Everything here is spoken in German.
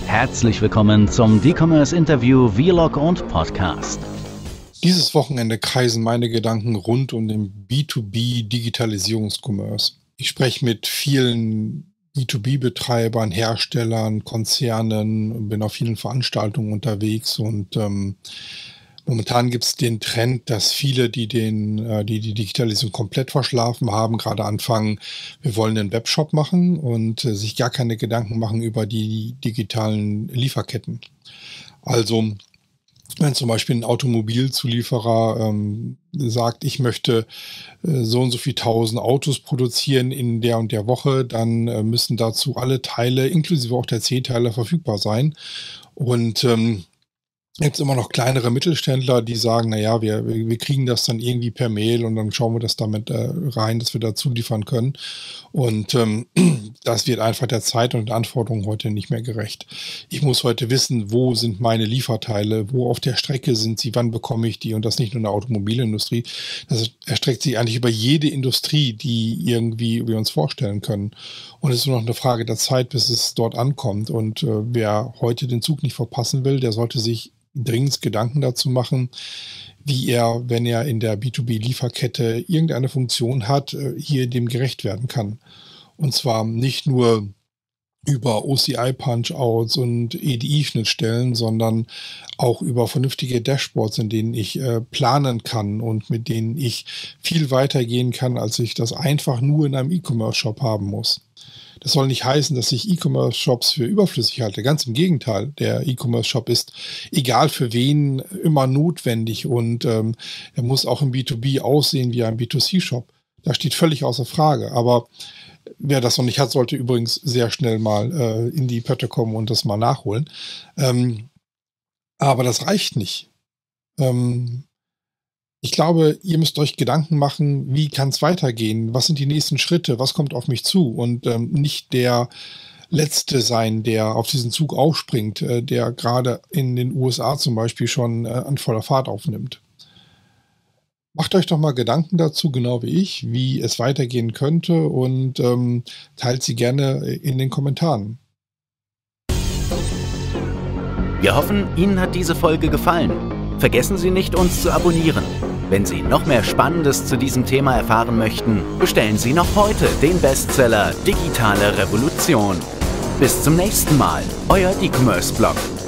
Herzlich willkommen zum D-Commerce Interview Vlog und Podcast. Dieses Wochenende kreisen meine Gedanken rund um den B2B-Digitalisierungscommerce. Ich spreche mit vielen B2B-Betreibern, Herstellern, Konzernen, bin auf vielen Veranstaltungen unterwegs und momentan gibt es den Trend, dass viele, die die Digitalisierung komplett verschlafen haben, gerade anfangen, wir wollen einen Webshop machen und sich gar keine Gedanken machen über die digitalen Lieferketten. Also wenn zum Beispiel ein Automobilzulieferer sagt, ich möchte so und so viel 1000 Autos produzieren in der und der Woche, dann müssen dazu alle Teile, inklusive auch der C-Teile, verfügbar sein. Und gibt es immer noch kleinere Mittelständler, die sagen, naja, wir kriegen das dann irgendwie per Mail und dann schauen wir das damit rein, dass wir da zuliefern können. Und das wird einfach der Zeit und der Anforderungen heute nicht mehr gerecht. Ich muss heute wissen, wo sind meine Lieferteile, wo auf der Strecke sind sie, wann bekomme ich die, und das nicht nur in der Automobilindustrie. Das erstreckt sich eigentlich über jede Industrie, die irgendwie wir uns vorstellen können. Und es ist nur noch eine Frage der Zeit, bis es dort ankommt. Und wer heute den Zug nicht verpassen will, der sollte sich dringend Gedanken dazu machen, wie er, wenn er in der B2B-Lieferkette irgendeine Funktion hat, hier dem gerecht werden kann. Und zwar nicht nur über OCI-Punch-Outs und EDI-Schnittstellen, sondern auch über vernünftige Dashboards, in denen ich planen kann und mit denen ich viel weiter gehen kann, als ich das einfach nur in einem E-Commerce-Shop haben muss. Das soll nicht heißen, dass ich E-Commerce-Shops für überflüssig halte. Ganz im Gegenteil. Der E-Commerce-Shop ist, egal für wen, immer notwendig und er muss auch im B2B aussehen wie ein B2C-Shop. Das steht völlig außer Frage. Aber wer das noch nicht hat, sollte übrigens sehr schnell mal in die Pötte kommen und das mal nachholen. Aber das reicht nicht. Ich glaube, ihr müsst euch Gedanken machen, wie kann es weitergehen? Was sind die nächsten Schritte? Was kommt auf mich zu? Und nicht der Letzte sein, der auf diesen Zug aufspringt, der gerade in den USA zum Beispiel schon an voller Fahrt aufnimmt. Macht euch doch mal Gedanken dazu, genau wie ich, wie es weitergehen könnte, und teilt sie gerne in den Kommentaren. Wir hoffen, Ihnen hat diese Folge gefallen. Vergessen Sie nicht, uns zu abonnieren. Wenn Sie noch mehr Spannendes zu diesem Thema erfahren möchten, bestellen Sie noch heute den Bestseller Digitale Revolution. Bis zum nächsten Mal, euer D-Commerce Blog.